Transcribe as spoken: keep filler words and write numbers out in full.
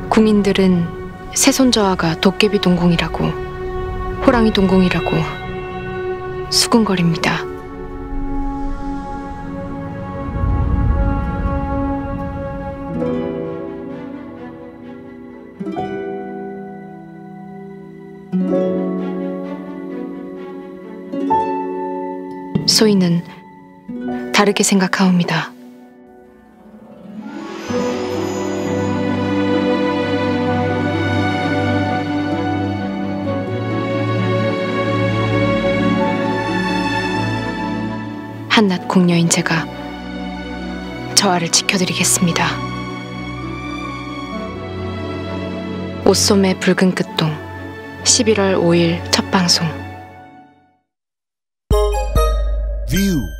궁인들은 새손자와가 도깨비 동궁이라고 호랑이 동궁이라고 수군거립니다. 소희는 다르게 생각하옵니다. 한낱 궁녀인 제가 저하를 지켜드리겠습니다. 옷소매 붉은 끝동 십일월 오일 첫 방송. View